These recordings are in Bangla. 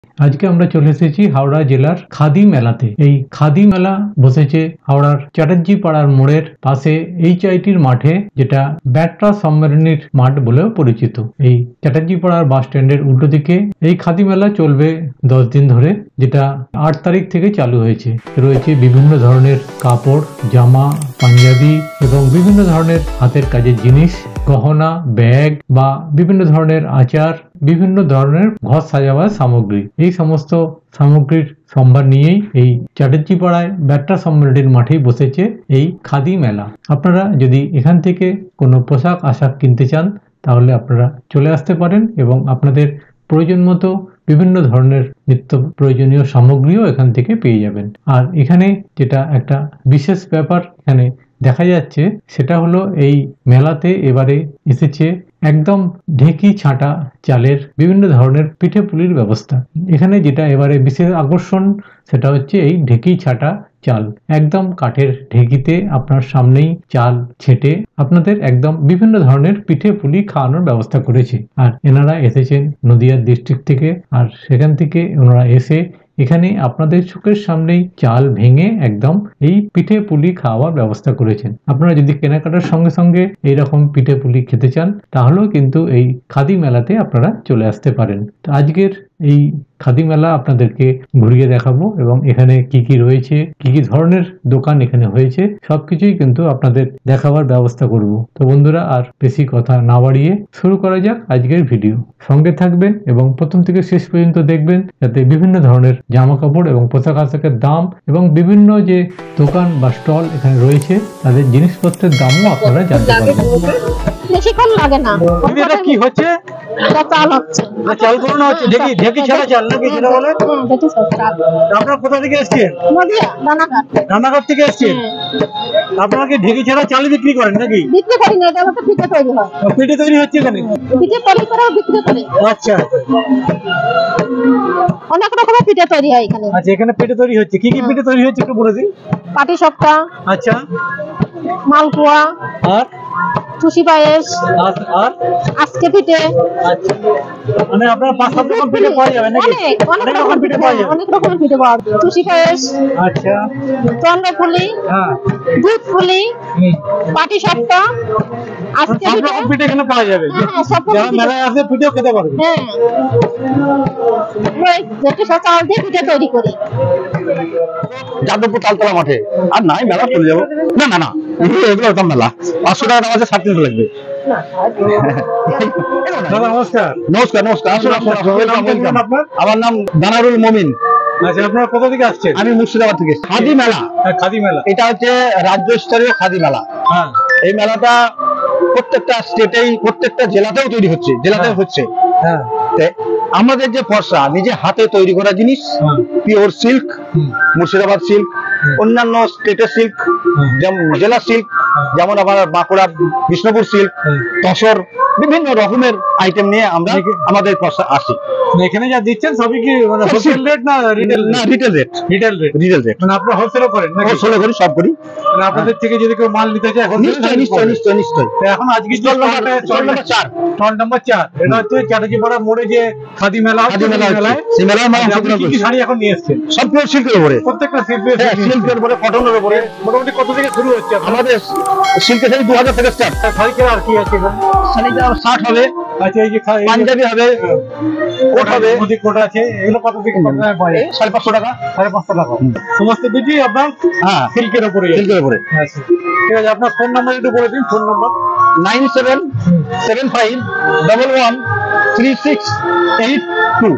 আজকে আমরা চলে এসেছি হাওড়া জেলার খাদি মেলাতে। এই খাদি মেলা বসেছে হাওড়ার চ্যাটার্জি পাড়ার মোড়ের পাশে এইচআইটির মাঠে, যেটা ব্যাটরা সম্মেলনীর মাঠ বলেও পরিচিত। এই চ্যাটার্জি পাড়ার বাস স্ট্যান্ডের উল্টো দিকে এই খাদি মেলা চলবে 10 দিন ধরে, যেটা 8 তারিখ থেকে চালু হয়েছে। রয়েছে বিভিন্ন ধরনের কাপড়, জামা, পাঞ্জাবি এবং বিভিন্ন ধরনের হাতের কাজের জিনিস, গহনা, ব্যাগ বা বিভিন্ন ধরনের আচার, বিভিন্ন ধরনের ঘর সাজাবার সামগ্রী। এই সমস্ত সামগ্রীর সম্ভার নিয়েই এই চ্যাটার্জি পাড়ায় ব্যাটরা সম্মেলনের মাঠেই বসেছে এই খাদি মেলা। আপনারা যদি এখান থেকে কোনো পোশাক আশাক কিনতে চান তাহলে আপনারা চলে আসতে পারেন এবং আপনাদের প্রয়োজন মতো বিভিন্ন ধরনের নিত্য প্রয়োজনীয় সামগ্রীও এখান থেকে পেয়ে যাবেন। আর এখানে যেটা একটা বিশেষ ব্যাপার এখানে দেখা যাচ্ছে সেটা হলো এই মেলাতে এবারে এসেছে একদম ঢেকি ছাঁটা চালের বিভিন্ন ধরনের পিঠে পুলির ব্যবস্থা। এখানে যেটা এবারে বিশেষ আকর্ষণ সেটা হচ্ছে এই ঢেকি ছাঁটা চাল। একদম কাঠের ঢেকিতে আপনার সামনেই চাল ছেটে আপনাদের একদম বিভিন্ন ধরনের পিঠে পুলি খাওয়ানোর ব্যবস্থা করেছে। আর এনারা এসেছেন নদিয়া ডিস্ট্রিক্ট থেকে, আর সেখান থেকে ওনারা এসে এখানে আপনাদের চোখের সামনেই চাল ভেঙে একদম এই পিঠে পুলি খাওয়ার ব্যবস্থা করেছেন। আপনারা যদি কেনাকাটার সঙ্গে সঙ্গে এইরকম পিঠে পুলি খেতে চান তাহলেও কিন্তু এই খাদি মেলাতে আপনারা চলে আসতে পারেন। তো আজকের এই খাদি মেলা আপনাদেরকে ঘুরিয়ে দেখাবো এবং এখানে কি কি রয়েছে, কি কি ধরনের দোকান এখানে হয়েছে, সবকিছুই কিন্তু আপনাদের দেখাবার ব্যবস্থা করব। তো বন্ধুরা, আর বেশি কথা না বাড়িয়ে শুরু করা যাক আজকের ভিডিও। সঙ্গে থাকবেন এবং প্রথম থেকে শেষ পর্যন্ত দেখবেন, যাতে বিভিন্ন ধরনের জামা কাপড় এবং পোশাক আশাকের দাম এবং বিভিন্ন যে দোকান বা স্টল এখানে রয়েছে তাদের জিনিসপত্রের দামও আপনারা জানতে পারবেন। বেশিক্ষণ লাগে না। এটা কি হচ্ছে? এটা চাল হচ্ছে। চাল কোন হচ্ছে? ঢেকি ঢেকি ছাড়া চাল নাকি যেটা বলে? ঢেকি চাল। আপনারা কোথা থেকে এসেছেন? নদিয়া রানাঘাট। রানাঘাট থেকে এসেছেন? আপনারা কি ঢেকি ছাড়া চাল বিক্রি করেন নাকি? বিক্রি করি না, এটা হচ্ছে পিঠে তৈরি হয়। পিঠে তৈরি হচ্ছে এখানে? পিঠে তৈরি করে বিক্রি করে। আচ্ছা, অনেক রকমের পিঠে তৈরি হয় এখানে। আচ্ছা, এখানে পিঠে তৈরি হচ্ছে। কি কি পিঠে তৈরি হচ্ছে একটু বলে দিন। পাটি সাপটা, আচ্ছা, মালপোয়া, আর টুসি পায়েস, আর আজকে পিঠে। আচ্ছা, মানে আপনার 5-7 রকম পিঠে পাওয়া যাবে নাকি? অনেক রকম পিঠে পাওয়া যাবে। অনেক রকমের পিঠে পাওয়া যাবে। টুসি পায়েস, আচ্ছা, চন্দ্রফুলি, হ্যাঁ, দুধ ফুলি, পাটি সাপটা, আজকে সব রকম পিঠে এখানে পাওয়া যাবে। যারা মেলায় আসে পিঠেও খেতে পারবে। হ্যাঁ, ঢেকি চাল দিয়ে পিঠে তৈরি করি। যাদবপুর তালতলা মাঠে। আর নাই মেলা চলে যাবো। না না না, এগুলো একদম মেলা 500 টাকা দাম আছে, 60 লাগবে। দাদা নমস্কার। নমস্কার নমস্কার, আসুন আসুন আসুন। আপনার? আমার নাম দানারুল মমিন। আচ্ছা, আপনারা কোথা থেকে আসছেন? আমি মুর্শিদাবাদ থেকে। খাদি মেলা, খাদি মেলা, এটা হচ্ছে রাজ্য স্তরীয় খাদি মেলা। হ্যাঁ, এই মেলাটা প্রত্যেকটা স্টেটেই, প্রত্যেকটা জেলাতেও তৈরি হচ্ছে, জেলাতেও হচ্ছে। হ্যাঁ, আমাদের যে ফর্সা নিজে হাতে তৈরি করা জিনিস, পিওর সিল্ক, মুর্শিদাবাদ সিল্ক, অন্যান্য স্টেটের সিল্ক, যেমন জেলা সিল্ক, যেমন আমার বাঁকুড়া বিষ্ণুপুর সিল্ক, তসর, বিভিন্ন রকমের আইটেম নিয়ে আমরা আমাদের ফর্সা আসি। এখানে যা দিচ্ছেন সবই কি মানে হোলসেল রেট না রিটেল? না, retail rate. Retail rate, retail rate. মানে আপনারা হোলসেলও করেন নাকি? হোলসেল করি, সব করি। মানে আপনাদের থেকে যদি কেউ মাল নিতে চায় নিশ্চয়ই নিশ্চয়ই নিশ্চয়ই নিশ্চয়ই। তো এখন আজকে স্টল নাম্বার 4, স্টল নাম্বার 4, এটা হচ্ছে চ্যাটার্জি পাড়া মোড়ে যে খাদি মেলা হচ্ছে, সেই মেলায় আপনি কি কি শাড়ি এখন নিয়ে এসেছেন? সব পিওর সিল্কের উপরে, প্রত্যেকটা শিল্পের সিল্কের উপরে, কটনের উপরে। মোটামুটি কত থেকে শুরু হচ্ছে আমাদের সিল্কের শাড়ি 2000 থেকে স্টার্ট। শাড়িকে আর কি আছে এখানে? শাড়িটা 60 হবে। আচ্ছা, এই যে পাঞ্জাবি হবে, কোট হবে, মোদি কোট আছে, এগুলো কত থেকে কত টাকা পাওয়া যায়? 550 টাকা। 550 টাকা। সমস্ত কিছুই আপনার হ্যাঁ, সিল্কের উপরে। সিল্কের উপরে। আচ্ছা, ঠিক আছে। আপনার ফোন নাম্বার একটু বলে দিন। Phone number 9775113682।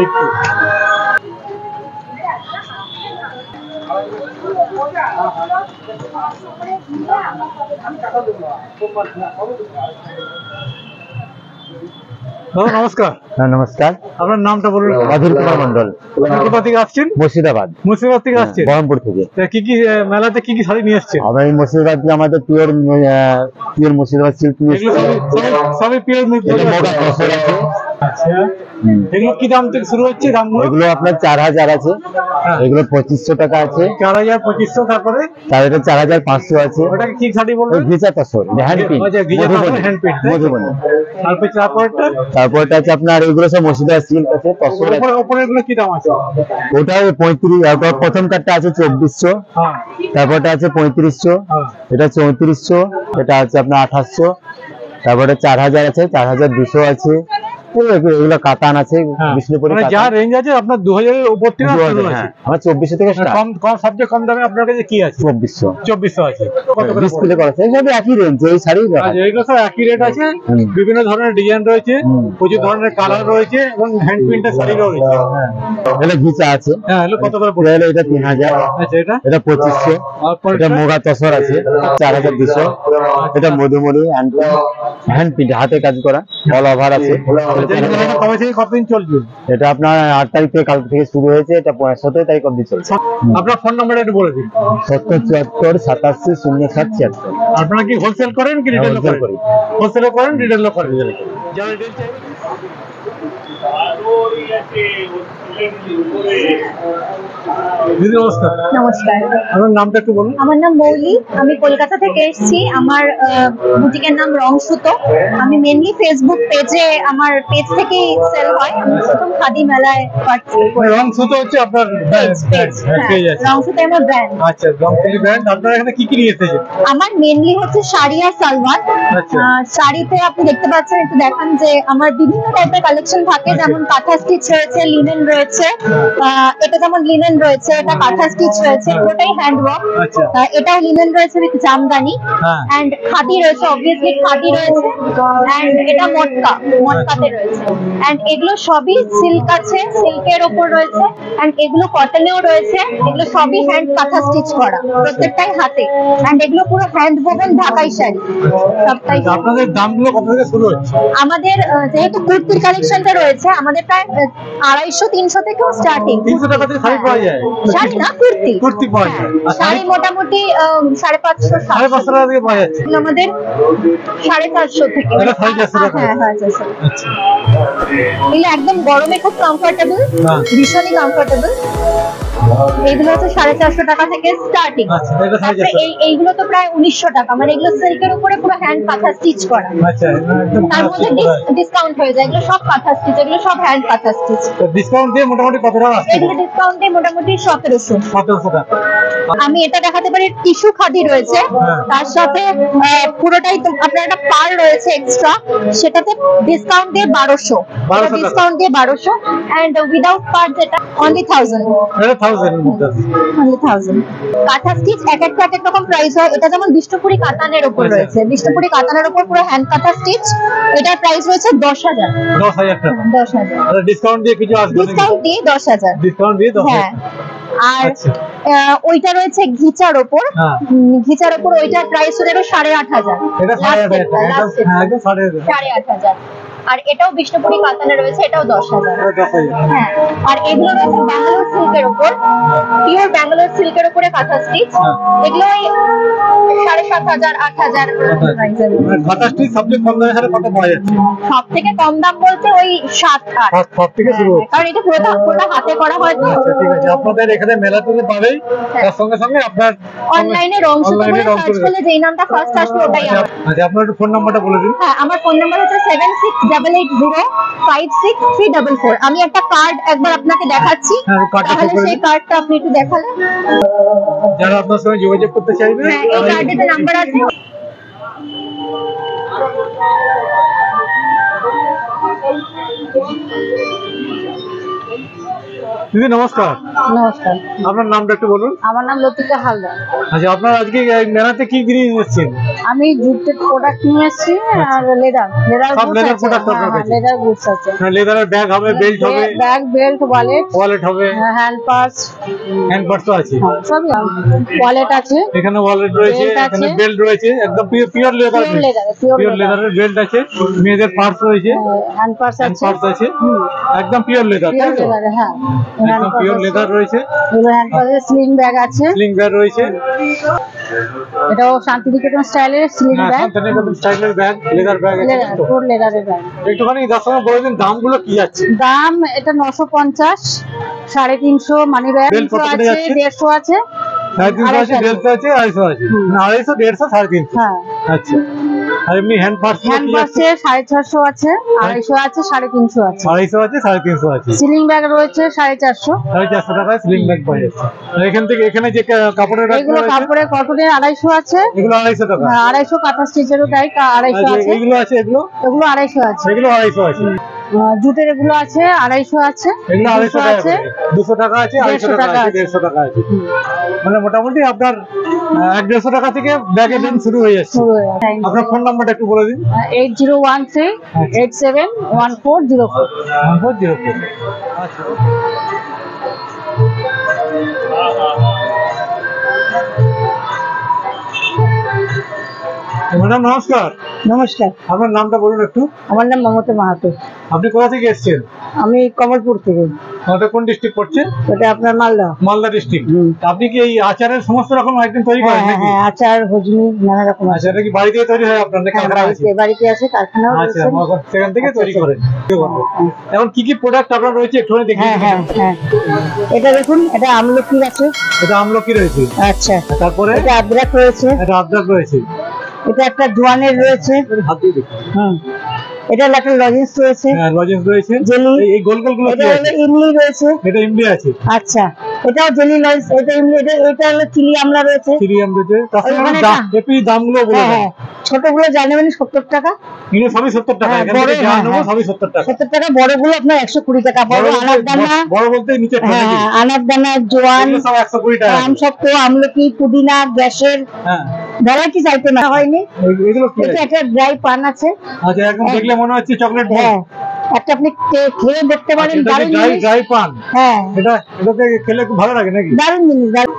দাদা নমস্কার। হ্যাঁ নমস্কার, আপনার নামটা বলুন। অধীর কুমার মন্ডল। কোথা থেকে আসছেন? মুর্শিদাবাদ। মুর্শিদাবাদ থেকে আসছেন? বহরমপুর থেকে। কি কি মেলাতে কি কি শাড়ি নিয়ে এসছেন? আমরা এই মুর্শিদাবাদ থেকে আমাদের পিওর মুর্শিদাবাদ সিল্ক নিয়ে এগুলো সবই পিওর মুর্শিদাবাদ। আচ্ছা, এগুলো কি দাম থেকে শুরু হচ্ছে? দামগুলো এগুলো আপনার 4000 আছে, এগুলো 2500 টাকা আছে, 4200, তারপরে তার এটা 4500 আছে। ওটাকে কি শাড়ি বলবেন? ঘিচা তসর হ্যান্ড প্রিন্ট, আচ্ছা, ঘিচা তসর hand print, তাই তো? মধুবনী। তারপরটা আছে আপনার এগুলো সব মসজিদা সিল্ক আছে, তসর আছে। উপরে এগুলো কি দাম আছে? ওটা 35, প্রথম কাটটা আছে 2400, হ্যাঁ, তারপরটা আছে 3500, হ্যাঁ। এটা 3400, এটা আছে আপনার 2800, তারপরে 4000 আছে, 4200 আছে। এগুলো কাতান আছে, বিষ্ণুপুরি মানে যা রেঞ্জ আছে আপনার 2000 এর উপর থেকে শুরু আছে। আমার 2400 থেকে স্টার্ট। কম সবচেয়ে কম দামে আপনার কাছে কি আছে? 2400 আছে। কত করে ডিসপ্লে করা আছে, সব একই রেঞ্জ, এই শাড়ি আচ্ছা, এগুলো সব একই রেট আছে। বিভিন্ন ধরনের ডিজাইন রয়েছে, প্রচুর ধরনের কালার রয়েছে এবং হ্যান্ড প্রিন্টের শাড়িও রয়েছে। এটা ঘিচা আছে। হ্যাঁ, এগুলো কত করে পড়ে? এটা 3000। আচ্ছা, এটা 2500। এটা মোগা তসর আছে 4200। এটা মধুমরি হ্যান্ড প্রিন্ট, হাতে কাজ করা, অল ওভার আছে। কবে থেকে কতদিন চলবে? এটা আপনার 8 তারিখ থেকে, কাল থেকে শুরু হয়েছে, এটা 17 তারিখ অবধি চলছে। আপনার ফোন নাম্বারটা একটু বলে দিন। 7074870776। আপনারা কি হোলসেল করেন কি রিটেল করেন? হোলসেল করেন, রিটেল করেন। যারা রিটেল চাই নমস্কার। নমস্কার, আমার নামটা একটু বলুন। আমার নাম মৌলি, আমি কলকাতা থেকে এসেছি। আমার বুটিকের নাম রং সুতো। আমি মেনলি ফেসবুক পেজে, আমার পেজ থেকেই সেল হয়। আমি প্রথম খাদি মেলায় পার্টিসিপেট করি। রং সুতো হচ্ছে আপনার পেজ আছে। রং সুতো আমার ব্র্যান্ড। আচ্ছা, রং সুতো ব্র্যান্ড। আপনারা এখানে কি কি নিয়ে এসেছেন? আমার মেনলি হচ্ছে শাড়ি আর সালোয়ার। আচ্ছা। শাড়িতে আপনি দেখতে পাচ্ছেন, একটু দেখান যে আমার বিভিন্ন টাইপের কালেকশন থাকে, যেমন কাঁথা স্টিচ রয়েছে, লিনেন রয়েছে। এটা যেমন লিনেন রয়েছে, এটা কাঁথা স্টিচ রয়েছে, পুরোটাই হ্যান্ড ওয়ার্ক। আচ্ছা। এটাও লিনেন রয়েছে উইথ জামদানি, এন্ড খাদি রয়েছে, অবভিয়াসলি খাদি রয়েছে, এন্ড এটা মটকাতে রয়েছে, এন্ড এগুলো সবই সিল্ক আছে, সিল্কের ওপর রয়েছে, এন্ড এগুলো কটনেও রয়েছে। এগুলো সবই হ্যান্ড কাঁথা স্টিচ করা, প্রত্যেকটাই হাতে, এন্ড এগুলো পুরো হ্যান্ড ওভেন ঢাকাই শাড়ি সবটাই। আপনাদের দামগুলো কত থেকে শুরু হচ্ছে? আমাদের যেহেতু কুর্তির কালেকশনটা রয়েছে, আমাদের প্রায় 250-300 থেকেও স্টার্টিং। 300 টাকা থেকে শাড়ি পাওয়া যায়? শাড়ি না, কুর্তি পাওয়া যায়। আর শাড়ি মোটামুটি 550 550 টাকা থেকে পাওয়া যাচ্ছে। আমাদের 450 থেকে। এটা 450 টাকা। হ্যাঁ, 450। আচ্ছা, এগুলো একদম গরমে খুব কমফোর্টেবল, ভীষণই কমফোর্টেবল। এইগুলো হচ্ছে 450 টাকা থেকে স্টার্টিং। আচ্ছা, এটা 450। এইগুলো তো প্রায় 1900 টাকা, মানে এগুলো সিল্কের উপরে পুরো হ্যান্ড কাঁথা স্টিচ করা। আচ্ছা, একদম তার মধ্যে ডিসকাউন্ট হয়ে যায়। এগুলো সব কাঁথা স্টিচ, এগুলো সব হ্যান্ড কাঁথা স্টিচ। ডিসকাউন্ট দিয়ে মোটামুটি কত টাকা আসছে? এগুলো ডিসকাউন্ট দিয়ে মোটামুটি 1700। 1700 টাকা। আমি এটা দেখাতে পারি, টিস্যু খাদি রয়েছে, তার সাথে পুরোটাই আপনার একটা পার রয়েছে এক্সট্রা, সেটাতে ডিসকাউন্ট দিয়ে 1200। ডিসকাউন্ট দিয়ে 1200, এন্ড উইদাউট পার যেটা অনলি 1000। এটা 1000 এর মধ্যে আছে। অনলি 1000। কাঁথা স্টিচ এক একটা এক এক রকম প্রাইস হয়। এটা যেমন বিষ্ণুপুরি কাতানের উপর রয়েছে, বিষ্ণুপুরি কাতানের উপর পুরো হ্যান্ড কাঁথা স্টিচ। এটার প্রাইস রয়েছে 10000। 10000 টাকা। 10000 আর ডিসকাউন্ট দিয়ে কিছু আসবে? ডিসকাউন্ট দিয়ে 10000। ডিসকাউন্ট দিয়ে 10000। হ্যাঁ। আর আচ্ছা। ওইটা রয়েছে ঘিচার ওপর। ঘিচার ওপর ওইটার প্রাইস হয়ে যাবে 8500। এটা 8500 টাকা। একদম 8500। আর এটাও বিষ্ণুপুরি কাতানে রয়েছে, এটাও 10000। 10000। হ্যাঁ। আর এগুলো রয়েছে ব্যাঙ্গালোর সিল্কের উপর, পিওর ব্যাঙ্গালোর সিল্কের উপরে কাঁথা স্টিচ। এগুলো 7500, 8000 প্রাইসের। কাঁথা স্টিচ সবচেয়ে কম দামে কত পাওয়া যাচ্ছে? সব থেকে কম দাম বলতে ওই 7-8। সব থেকে শুরু হচ্ছে। কারণ এটা পুরোটা হাতে করা হয় তো। আচ্ছা, ঠিক আছে। আপনাদের এখানে মেলাতে পাবেই, তার সঙ্গে সঙ্গে আপনার অনলাইনে রং সুতো বলে সার্চ করলে যেই নামটা ফার্স্ট আসবে ওটাই আমার। আচ্ছা, আপনার একটু ফোন নাম্বারটা বলে দিন। হ্যাঁ, আমার ফোন নাম্বার হচ্ছে 7688056344। আমি একটা কার্ড একবার আপনাকে দেখাচ্ছি, তাহলে সেই কার্ডটা আপনি একটু দেখালেন। যারা আপনার সঙ্গে যোগাযোগ করতে চাইবে, হ্যাঁ, এই কার্ডেতে নাম্বার আছে। দিদি নমস্কার। নমস্কার, আপনার নামটা একটু বলুন। আমার নাম লতিকা হালদার। আচ্ছা, আপনার আজকে এই মেলাতে কি জিনিস এসেছেন? আমি জুটের প্রোডাক্ট নিয়ে এসেছি আর লেদার সব leather product আপনার কাছে? লেদার গুডস আছে। হ্যাঁ, লেদারের ব্যাগ হবে, বেল্ট হবে, ব্যাগ, বেল্ট, ওয়ালেট হবে, হ্যান্ড পার্স, হ্যান্ড পার্সও আছে। সবই ওয়ালেট আছে। এখানে ওয়ালেট রয়েছে, Belt আছে। এখানে বেল্ট রয়েছে, একদম পিওর লেদার। পিওর লেদারের বেল্ট আছে, মেয়েদের পার্স রয়েছে, হ্যান্ড পার্স হ্যান্ড আছে। পার্স আছে, একদম পিওর লেদার, তাই তো? হ্যাঁ, একদম পিওর লেদার রয়েছে। হ্যান্ড পার্সে স্লিং ব্যাগ আছে। স্লিং ব্যাগ রয়েছে। এটাও শান্তিনিকেতন স্টাইলের স্লিং ব্যাগ, শান্তিনিকেতন স্টাইলের ব্যাগ, লেদার ব্যাগ, পুরো লেদারের ব্যাগ। একটুখানি দর্শক বলে দিন দামগুলো কি যাচ্ছে। দাম এটা 950, 350 মানি ব্যাগ, 300 আছে, 150 আছে, 350 আছে, 150 আছে, 250 আছে, 250, 150, 350। হ্যাঁ আচ্ছা, আর এমনি হ্যান্ড পার্স হ্যান্ড পার্সে 450 আছে, 250 আছে, 350 আছে, 250 আছে, 350 আছে। সিলিং ব্যাগ রয়েছে 450, 450 টাকায় সিলিং ব্যাগ পাওয়া যাচ্ছে। আর এখান থেকে এখানে যে কাপড়ের ব্যাগ এগুলো কাপড়ের কটনের 250 আছে, এগুলো 250 টাকা। 250 কাঁথা স্টিচেরও তাই 250 আছে, এগুলো আছে, এগুলো 250 আছে, এগুলো 250 আছে। জুটের এগুলো আছে 250 আছে, এগুলো 250 টাকা আছে, 200 টাকা আছে, 250 টাকা আছে, 150 টাকা আছে। মানে মোটামুটি আপনার 150 টাকা থেকে ব্যাগের দাম শুরু হয়ে যাচ্ছে। আপনার ফোন নাম্বারটা একটু বলে দিন। 8013871404। 1404। আচ্ছা, ম্যাডাম নমস্কার। নমস্কার, আপনার নামটা বলুন একটু। আমার নাম মমতা মাহাতো। আপনি কোথা থেকে এসেছেন? আমি কমলপুর থেকে। ওটা কোন ডিস্ট্রিক্ট পড়ছে? ওটা আপনার মালদা। মালদা ডিস্ট্রিক্ট। আপনি কি এই আচারের সমস্ত রকম আইটেম তৈরি করেন নাকি? হ্যাঁ, আচার ভুজনি নানা রকম আছে। আচ্ছা, এটা কি বাড়িতে তৈরি হয় আপনার নাকি কারখানা আছে? বাড়িতে আছে, কারখানাও আচ্ছা, রয়েছে। সেখান থেকে তৈরি করেন। এখন কি কি প্রোডাক্ট আপনার রয়েছে একটুখানি দেখি। হ্যাঁ, এটা দেখুন, এটা আমলকি আছে, এটা আমলকি রয়েছে। আচ্ছা, তারপরে এটা আদরক রয়েছে, এটা আদরক রয়েছে, এটা একটা জোয়ানের রয়েছে, হাত দিয়ে দেখুন। এটা একটা লজেন্স রয়েছে, হ্যাঁ লজেন্স রয়েছে, জেলি, এই গোল গোল গুলো এটা কি হলো আছে? ইমলি রয়েছে, এটা ইমলি আছে। আচ্ছা, এটাও জেলি লজেন্স, এটা ইমলি, এটা হলো চিলি আমলা রয়েছে, চিলি আম রয়েছে। তার ওখানে সঙ্গে একটু দামগুলো বলে দেন। ছোটগুলো জানেন 70 টাকা, এগুলো সবই 70 টাকা। হ্যাঁ, এখান থেকে যা নেবো সবই 70 টাকা। 70 টাকা, বড়গুলো আপনার 120 টাকা। বড় আনারদানা, বড় বলতে নিচে হ্যাঁ, আনারদানা, জোয়ান, এগুলো সব 120 টাকা। আমসত্ত্ব, আমলকি, পুদিনা, গ্যাসের হ্যাঁ, ভ্যারাইটিস আইটেম হয়নি। এগুলো কি এটা আছে? একটা ড্রাই পান আছে, আচ্ছা, একদম দেখলে মনে হচ্ছে চকলেট। হ্যাঁ, একটা আপনি খেয়ে দেখতে পারেন, দারুণ জিনিস। ড্রাই পান, হ্যাঁ, এটাতে খেলে খুব ভালো লাগে নাকি? দারুণ জিনিস, দারুণ।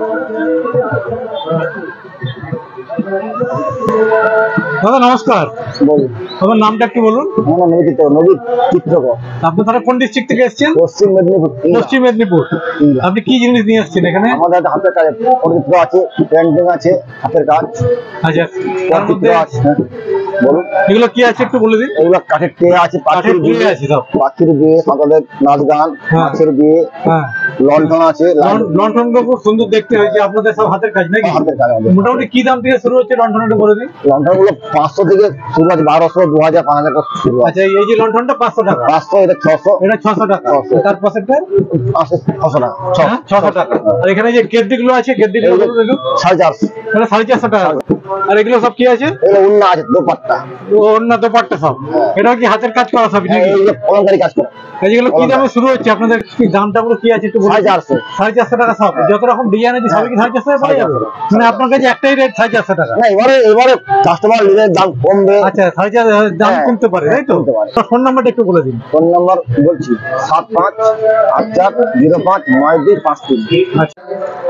দাদা নমস্কার, বলুন। আপনার নামটা একটু বলুন। আমার নবীন চিত্রকর। আপনি তাহলে কোন ডিস্ট্রিক্ট থেকে এসেছেন? পশ্চিম মেদিনীপুর। পশ্চিম মেদিনীপুর। আপনি কি জিনিস নিয়ে এসেছেন এখানে? আমাদের হাতের কাজ চিত্র আছে, পেন্টিং আছে, হাতের কাজ। আচ্ছা, তার মধ্যে বলুন এগুলো কি আছে একটু বলে দিন। এগুলো কাঠের ট্রে আছে, পাখির বিয়ে আছে সব। পাখির বিয়ে, সাঁতারের নাচ গান, মাছের বিয়ে, হ্যাঁ, লন্ঠন আছে। লন্ঠন খুব সুন্দর দেখতে হয়েছে, আপনাদের সব হাতের কাজ নাকি? হাতের কাজ আমাদের। মোটামুটি কি দাম থেকে শুরু হচ্ছে লন্ঠনটা বলে দিন। লন্ঠন গুলো 500 থেকে শুরু আছে, 1200, 2000, 5000 টাকা শুরু আছে। আচ্ছা, এই যে লন্ঠনটা 500 টাকা, 500, এটা 600, এটা 600 টাকা। 600 তার পাশেরটা 600 টাকা, 600 টাকা। আর এখানে যে কেটলিগুলো আছে, কেটলিগুলো বলুন একটু। 450, এটা 450 টাকা। আর এগুলো সব কি আছে? এগুলো উন্না আছে, দোপাট্টা। অন্য দোপাট্টা সব। এটা কি হাতের কাজ করা সব নাকি? এগুলো কলমকারী কাজ করে। যেগুলো কি দামে শুরু হচ্ছে আপনাদের? দামটা গুলো কি আছে একটু বলুন। 450, 450 টাকা সব। যত রকম ডিজাইন আছে সবই কি 450 টাকা পাওয়া যাবে? মানে আপনার কাছে একটাই রেট 450 টাকা। না, এবারে কাস্টমার নিলে দাম কমবে। আচ্ছা, 450 দাম কমতে পারে, তাই তো? কমতে পারে। ফোন নাম্বারটা একটু বলে দিন। ফোন নাম্বার বলছি 7584059253। আচ্ছা,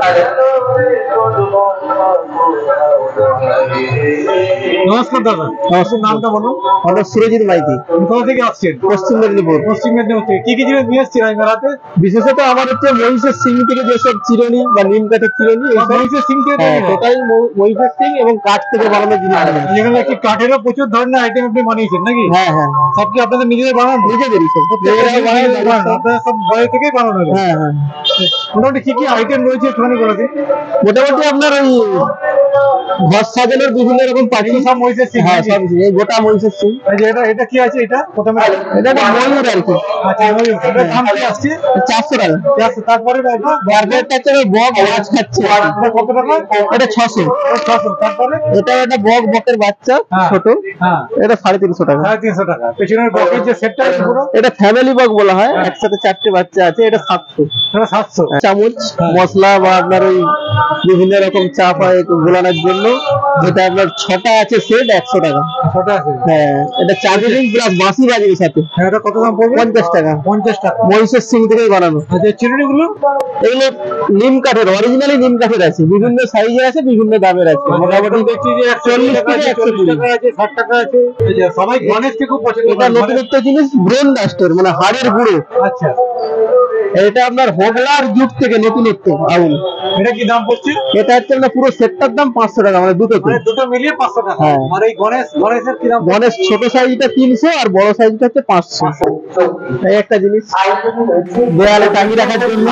নমস্কার দাদা, আপনার নামটা বলুন। আমার সুরজিৎ মাইতি, কোথা থেকে আসছেন? পশ্চিম মেদিনীপুর। পশ্চিম মেদিনীপুর থেকে। কি কি জিনিস নিয়ে এসেছেন এই মেলাতে? বিশেষত আমার হচ্ছে মহিষের সিং থেকে যেসব চিরুনি বা নিম কাঠের চিরুনি, মহিষের সিং থেকে তৈরি হয়? টোটাল মহিষের সিং এবং কাঠ থেকে বানানো জিনিস। এখানে কি কাঠেরও প্রচুর ধরনের আইটেম আপনি বানিয়েছেন নাকি? হ্যাঁ, সব কি আপনাদের নিজেদের বানানো? নিজেদেরই সব। আপনারা সব বাইরে থেকেই বানানো? হ্যাঁ, মোটামুটি কি কি আইটেম রয়েছে একটুখানি বলে দিন। মোটামুটি আপনার ওই ঘর সাজানোর বিভিন্ন রকম পাখি, সব মহিষের সিং? হ্যাঁ, সব এই গোটা মহিষের সিং। এটা কি আছে? এটা প্রথমে এটা একটা ময়ূর আর কি। আচ্ছা, ময়ূর। এটার দাম কি আসছে? 400 টাকা। তারপরে মার্কেটটা হচ্ছে বক মাছ খাচ্ছে, এটা কত টাকা? এটা 600। 600। তারপরে এটা একটা বকের বাচ্চা ছোট, হ্যাঁ, এটা 350 টাকা। 350 টাকা। পেছনের বকের যে সেটটা আছে পুরো, এটা ফ্যামিলি বক বলা হয়, একসাথে 4টে বাচ্চা আছে, এটা 700। এটা 700। চামচ মশলা বা আপনার ওই বিভিন্ন রকম চা পায় গোলানোর জন্য, যেটা আপনার 6টা আছে সেট, 100 টাকা। ছোট আছে। হ্যাঁ, এটা চার্জিং প্লাস বাঁশি বাজির সাথে। হ্যাঁ, এটা কত দাম পড়বে? 50 টাকা। 50 টাকা। মহিষের সিং থেকে বানানো। আচ্ছা, চিরুনিগুলো? এগুলো নিম কাঠের, অরিজিনালি নিম কাঠের আছে, বিভিন্ন সাইজের আছে, বিভিন্ন দামের আছে। মোটামুটি দেখছি যে 40 টাকা আছে, 40 টাকা আছে, 60 টাকা আছে। সবাই গণেশকে খুব পছন্দ এটা করে। নতুনত্ব জিনিস, ব্রেন ডাস্টার, মানে হাড়ের গুঁড়ো। আচ্ছা, এটা আপনার হোগলার জুট থেকে নতুনত্ব আউল। এটা কি দাম পড়ছে? এটা হচ্ছে আপনার পুরো সেটটার দাম 500 টাকা, মানে দুটো দুটো মিলিয়ে 500 টাকা। হ্যাঁ। আর এই গণেশের কি দাম? গণেশ ছোট সাইজটা 300 আর বড় সাইজটা হচ্ছে 500। এই একটা জিনিস দেয়ালে টাঙিয়ে রাখার জন্য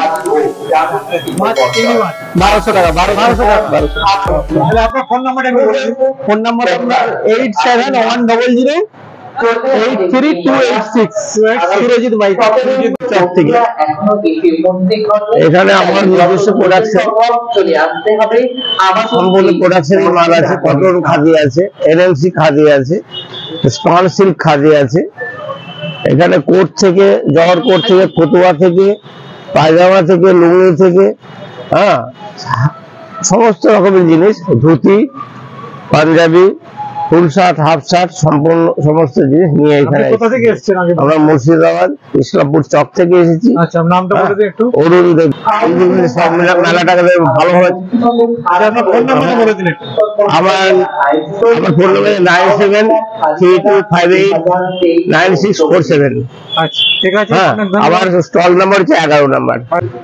1200 টাকা। 1200 টাকা। তাহলে আপনার ফোন নাম্বারটা একটু বলুন। ফোন নাম্বার আপনার 8710083286 সুরজিৎ ভাই চক থেকে। এখানে আমার নিজস্ব প্রোডাকশন সম্পূর্ণ প্রোডাকশনের মাল আছে। কটন খাদি আছে, এনএলসি খাদি আছে, স্মল সিল্ক খাদি আছে। এখানে কোট থেকে, জহর কোট থেকে, ফতুয়া থেকে, পায়জামা থেকে, লুঙ্গি থেকে, হ্যাঁ সমস্ত রকমের জিনিস, dhoti, panjabi, full shirt, half shirt, সম্পূর্ণ সমস্ত জিনিস নিয়ে এখানে। কোথা থেকে এসেছেন আগে? আমরা মুর্শিদাবাদ ইসলামপুর চক থেকে এসেছি। আচ্ছা, নামটা বলে দিন একটু। অরুণ দেব। সব মেলাটাকে ভালো হয়েছে। আচ্ছা, আপনার ফোন নাম্বারটা বলে দিন একটু। আমার ফোন নাম্বার 9732589647। আচ্ছা, ঠিক আছে। হ্যাঁ, অনেক ধন্যবাদ। আমার স্টল নাম্বার হচ্ছে 11 নাম্বার।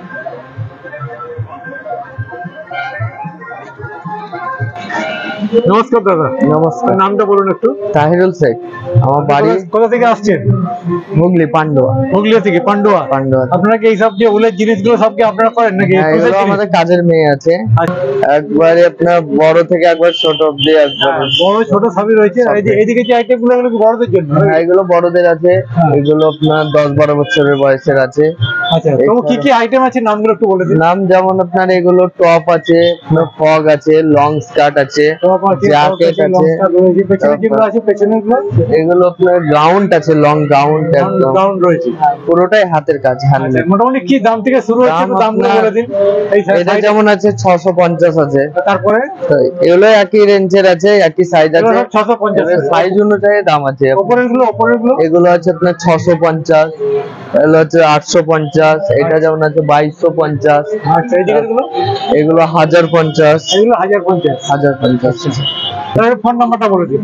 নমস্কার দাদা। নমস্কার। নামটা বলুন একটু। তাহিরুল শেখ। আমার বাড়ি কোথা থেকে আসছেন? হুগলি, পান্ডুয়া। হুগলিয়া থেকে, পান্ডুয়া। পান্ডুয়া। আপনারা কি এইসব যে উলের জিনিসগুলো সব কি আপনারা করেন নাকি? হ্যাঁ, এগুলো আমাদের কাজের মেয়ে আছে। একবারে আপনার বড় থেকে একবার ছোট অব্দি একবার। বড় ছোট সবই রয়েছে। আর এই যে এইদিকে যে আইটেম গুলো কি বড়দের জন্য? হ্যাঁ, এগুলো বড়দের আছে। এগুলো আপনার 10-12 বছরের বয়সের আছে। আচ্ছা, তো কি কি আইটেম আছে নামগুলো একটু বলে দিন। নাম যেমন আপনার এগুলো টপ আছে, ফগ আছে, লং স্কার্ট আছে, জ্যাকেট আছে। পেছনে যেগুলো আছে পেছনেরগুলো এগুলো আপনার গাউন আছে, লং গাউন গাউন রয়েছে। পুরোটাই হাতের কাজ, হ্যান্ডমেড। মোটামুটি কি দাম থেকে শুরু হচ্ছে একটু দামগুলো বলে দিন। এই এটা যেমন আছে 650 আছে। তারপরে এগুলো একই রেঞ্জের আছে, একই সাইজ আছে। 650 সাইজ অনুযায়ী দাম আছে। উপরেরগুলো এগুলো আছে আপনার 650, এগুলো হচ্ছে 850, এটা যেমন আছে 2250। আচ্ছা, এই দিকেরগুলো? এগুলো 1050। এগুলো 1050। 1050। তাহলে ফোন নাম্বারটা বলে দিন।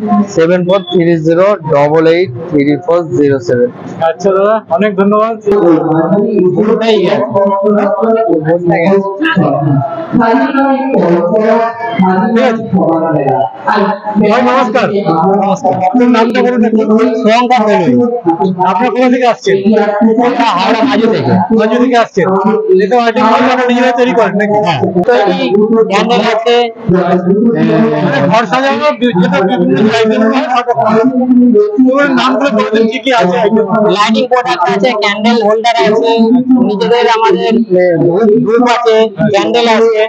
7430883407। আচ্ছা দাদা, অনেক ধন্যবাদ। ভাই নমস্কার। আপনার নামটা বলুন একটু। শ্রীলঙ্কা হইল। আপনার কোথা থেকে আসছেন? হাওড়া মাঝু থেকে। মাঝু থেকে আসছেন। এটা আইটেম আপনারা নিজেরা তৈরি করেন নাকি? ক্যান্ডেল আছে, মানে ঘর সাজানো যেটা বিভিন্ন আইটেম হয় নামগুলো বলে দিন কি কি আছে আইটেম। লাইটিং প্রোডাক্ট আছে, ক্যান্ডেল হোল্ডার আছে, নিজেদের আমাদের ধূপ আছে, ক্যান্ডেল আছে,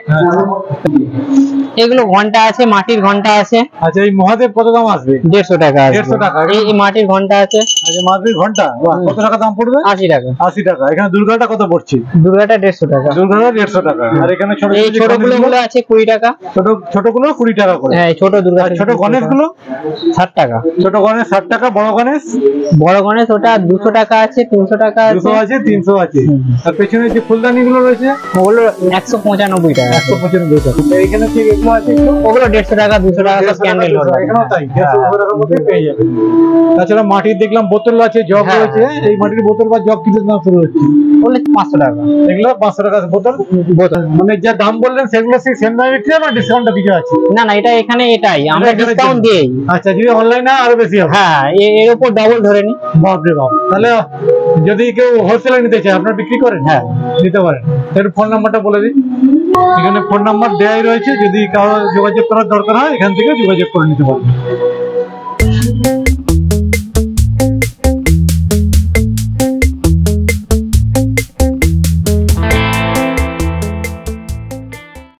এগুলো ঘন্টা আছে, মাটির ঘন্টা আছে। আচ্ছা, এই মহাদেব কত দাম আসবে? 150 টাকা। 150 টাকা। এই মাটির ঘন্টা আছে। আচ্ছা, মাটির ঘন্টা কত টাকা দাম পড়বে? 80 টাকা। 80 টাকা। এখানে দুর্গাটা কত পড়ছে? দুর্গাটা 150 টাকা। দুর্গাটা 150 টাকা। আর এখানে ছোট এই ছোটগুলো আছে 20 টাকা। ছোটগুলো 20 টাকা করে। হ্যাঁ, ছোট দুর্গা। আর ছোট গণেশ গুলো 60 টাকা। ছোট গণেশ 60 টাকা। বড় গণেশ? বড় গণেশ ওটা 200 টাকা আছে, 300 টাকা আছে। 200 আছে, 300 আছে। আর পেছনে যে ফুলদানি গুলো রয়েছে ওগুলো 195 টাকা। 195 টাকা। এখানে ঠিক এগুলো আছে একটু? ওগুলো 150 টাকা, 200 টাকা সব ক্যান্ডেল হোল্ডার। এখানেও তাই 150 টাকার মধ্যে পেয়ে যাবেন। তাছাড়া মাটির দেখলাম বোতল আছে, জগ রয়েছে। এই মাটির বোতল বা জগ কিছু দাম শুরু হচ্ছে? ওগুলো 500 টাকা। এগুলো 500 টাকা বোতল। মানে যা দাম বললেন সেগুলো সেম দামে বিক্রি হবে, ডিসকাউন্টটা কিছু আছে? না না, এটা এখানে এটাই আমরা ডিসকাউন্ট দেই। আচ্ছা, যদি অনলাইনে আরো বেশি হবে? হ্যাঁ, এর উপর ডবল ধরে নি। বাপরে বাপ। তাহলে যদি কেউ হোলসেলে নিতে চায় আপনারা বিক্রি করেন? হ্যাঁ, নিতে পারেন। তাহলে ফোন নাম্বারটা বলে দিন। এখানে ফোন নাম্বার দেওয়াই রয়েছে, যদি কারো যোগাযোগ করার দরকার হয় এখান থেকে যোগাযোগ করে নিতে পারবেন।